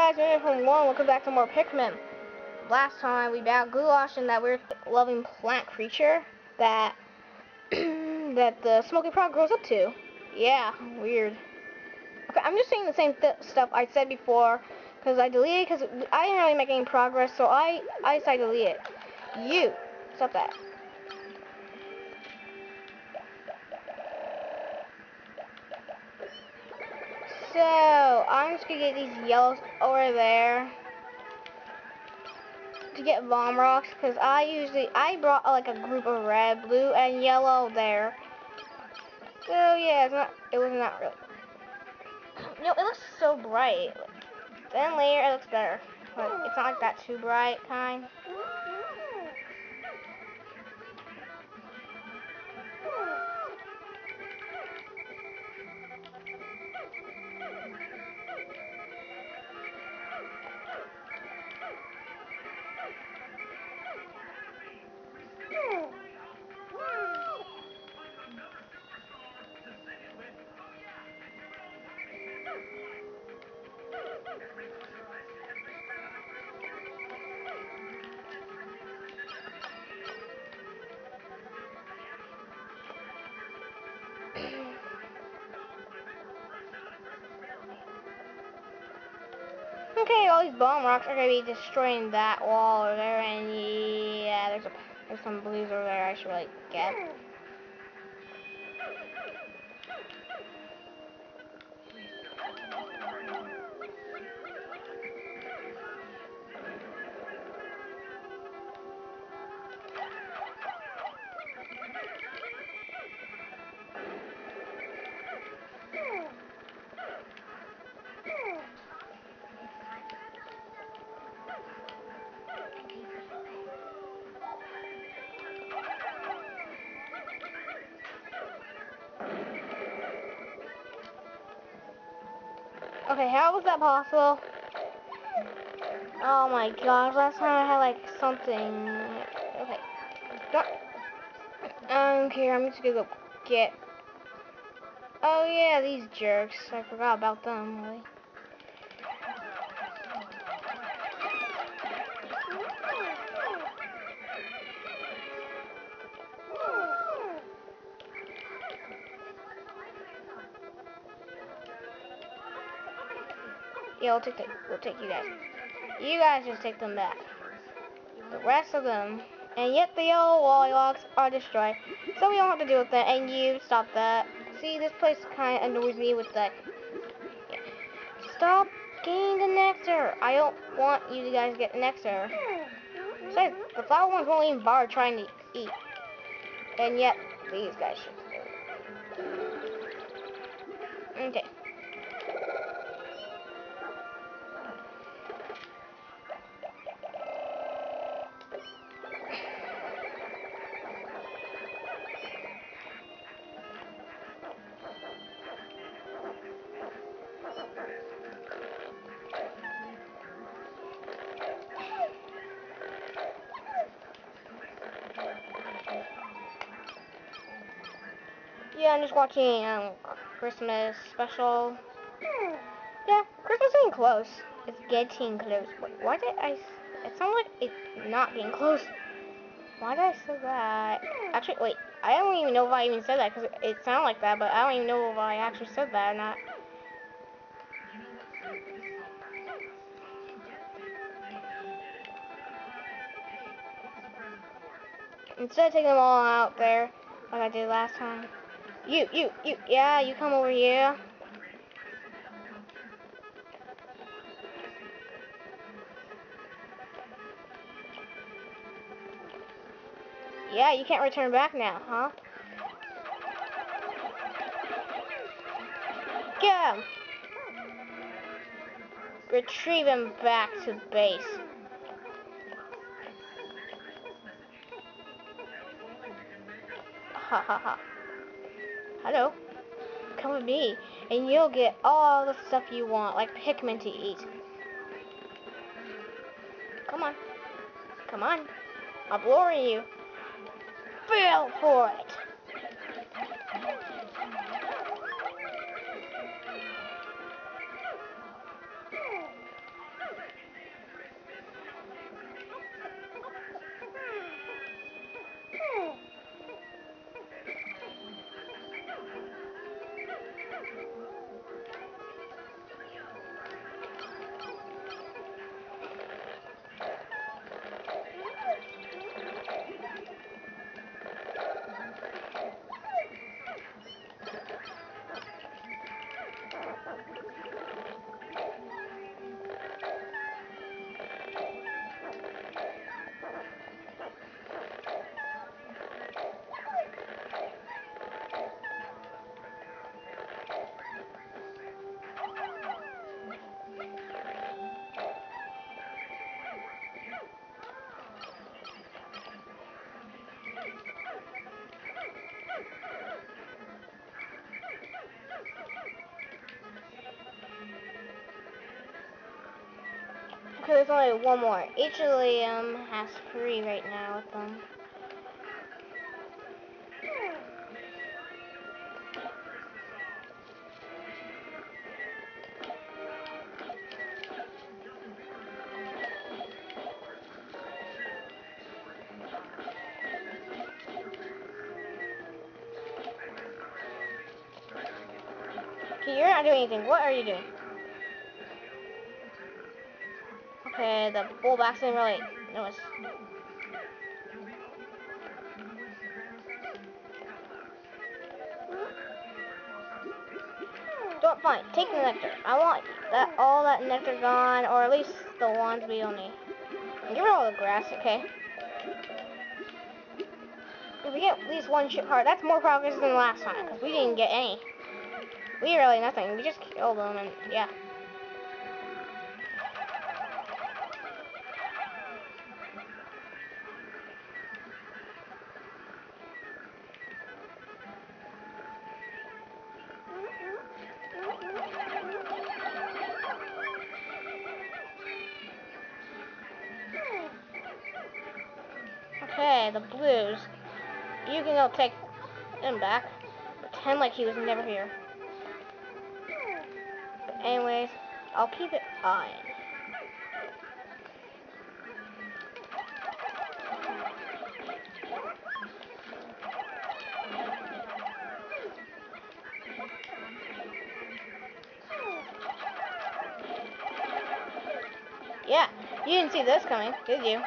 guys, we're from one. Welcome back to more Pikmin. Last time we battled Goulash and that weird loving plant creature that that the Smoky Frog grows up to. Yeah, weird. Okay, I'm just saying the same stuff I said before because I deleted because I didn't really make any progress, so I decided to delete it. You stop that. So I'm just gonna get these yellows over there to get bomb rocks because I brought like a group of red, blue, and yellow there. So yeah, it was not really. You know, it looks so bright. Then later it looks better, but it's not like that too bright kind. Okay, all these bomb rocks are gonna be destroying that wall over there, and yeah, there's some blues over there I should really get. Okay, how was that possible? Oh my gosh, last time I had like something. Okay. I don't care, I'm just gonna go get. Oh yeah, these jerks. I forgot about them, really. Yeah, we'll take you guys. You guys just take them back. The rest of them. And yet the yellow Wollywocks are destroyed. So we don't have to deal with that. And you stop that. See, this place kind of annoys me with that. Yeah. Stop getting the nectar. I don't want you guys to get nectar. Besides, the flower ones won't even bother trying to eat. And yet, these guys should. Okay. Yeah, I'm just watching Christmas special. Yeah, Christmas is getting close. It's getting close. Wait, why did I? It sounds like it's not getting close. Why did I say that? Actually, wait. I don't even know if I even said that because it sounded like that, but I don't even know if I actually said that or not. Instead of taking them all out there, like I did last time. You, yeah, you come over here. Yeah, you can't return back now, huh? Get him! Retrieve him back to base. Ha ha ha. Hello. Come with me, and you'll get all the stuff you want, like Pikmin to eat. Come on. Come on. I'm luring you. Feel for it. Okay, there's only one more. Each of them has 3 right now with them. Okay, you're not doing anything. What are you doing? Okay, the fullbacks didn't really notice. So, fine, take the nectar. I want all that nectar gone, or at least the ones we don't need. And get rid of all the grass, okay? If we get at least one ship card, that's more progress than last time, because we didn't get any. We really nothing. We just killed them, and yeah. Okay, the blues. You can go take him back. Pretend like he was never here. But anyways, I'll keep it on. Yeah, you didn't see this coming, did you?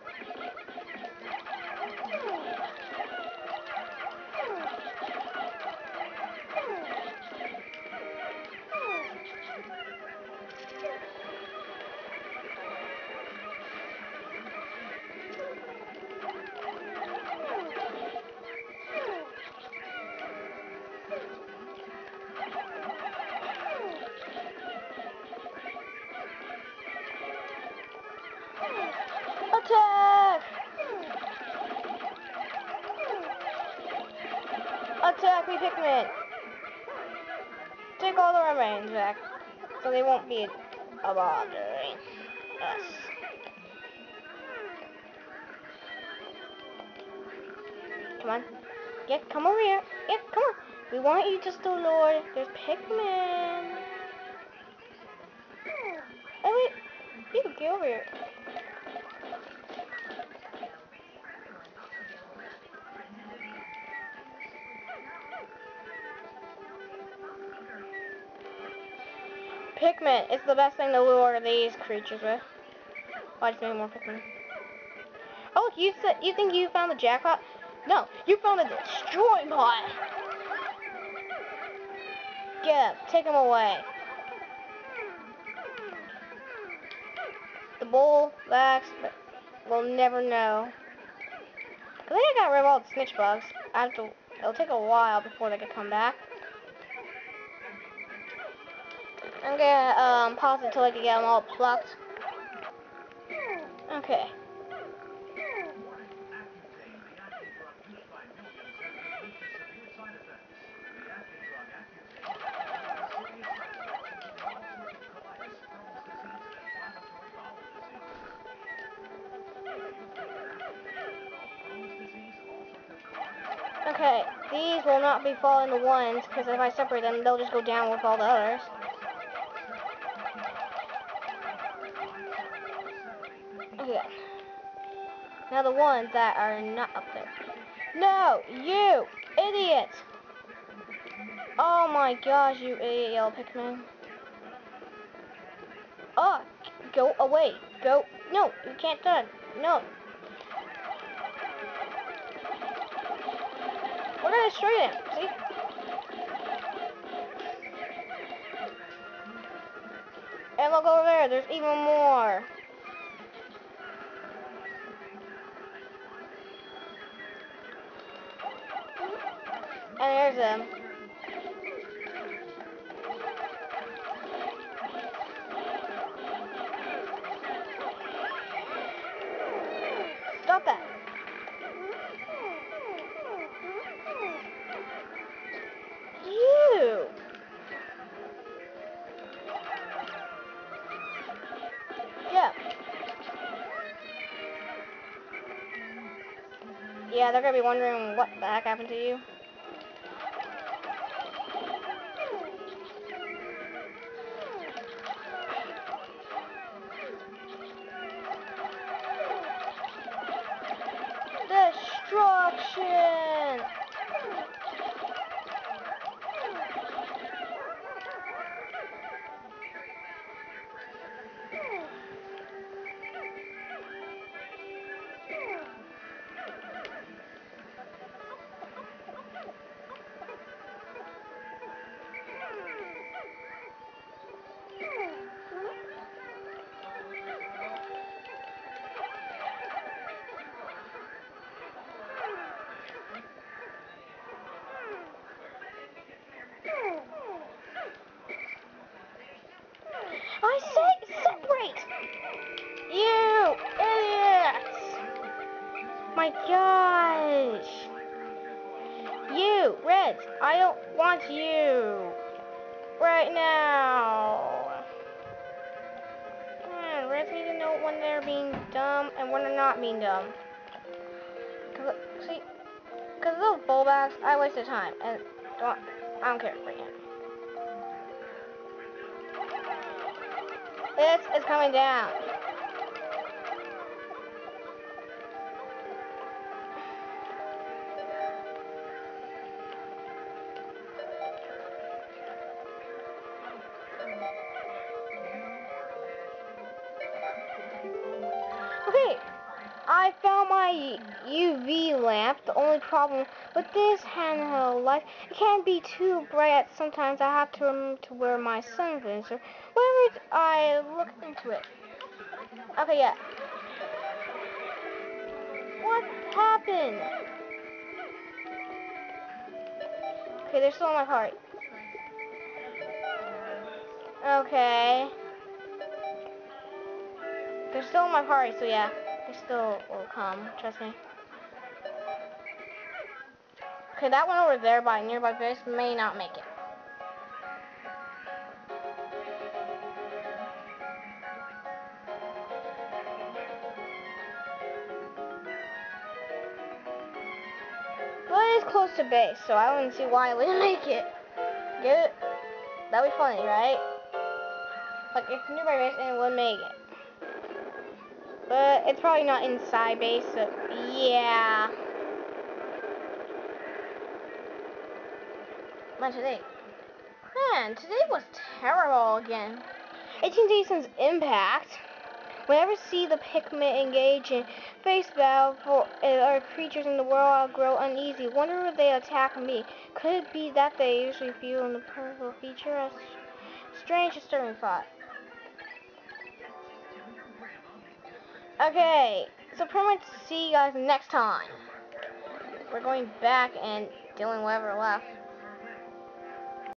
Attack! Attack me, Pikmin! Take all the remains back, so they won't be bothering us. Come on. Get, come over here. Get, come on. We want you just to lord. There's Pikmin. Oh wait, you can get over here. Pikmin, it's the best thing to lure these creatures with. Oh, I just made more Pikmin. Oh, look, you think you found the jackpot? No, you found the destroy pot. Get him, take him away. The bullbacks will never know. I think I got rid of all the snitch bugs. It'll take a while before they can come back. I'm gonna pause it until I can get them all plucked. Okay. Okay, these will not be falling to ones, because if I separate them, they'll just go down with all the others. Okay. Now the ones that are not up there. No, you idiot! Oh my gosh, you idiot, yellow Pikmin. Oh, go away. Go. No, you can't done. No. We're gonna destroy them. See? And look over there. There's even more. And there's them. Stop that. You. Yeah. Yeah, they're gonna be wondering what the heck happened to you. Destruction! I say separate! You idiots! My gosh! You, Reds, I don't want you right now. Reds need to know when they're being dumb and when they're not being dumb. Cause see, cause those bullbacks, I wasted time and I don't care right now. This is coming down. Okay, I found my UV lamp. The only problem with this handheld light, it can be too bright. Sometimes I have to remember to wear my sun visor whenever I look into it. Okay, yeah. What happened? Okay, they're still in my cart. Okay. They're still in my party, so yeah. They still will come, trust me. Okay, that one over there by nearby base may not make it. Well, it is close to base, so I wouldn't see why it wouldn't make it. Get it? That'd be funny, right? Like, if nearby base and it would make it. But it's probably not inside base, so yeah. Man, today was terrible again. 18 days since impact. Whenever I see the Pikmin engage in face battle for other creatures in the world, I'll grow uneasy. Wonder if they attack me. Could it be that they usually feel in the purple feature? A strange, disturbing thought. Okay, so pretty much see you guys next time. We're going back and dealing whatever left.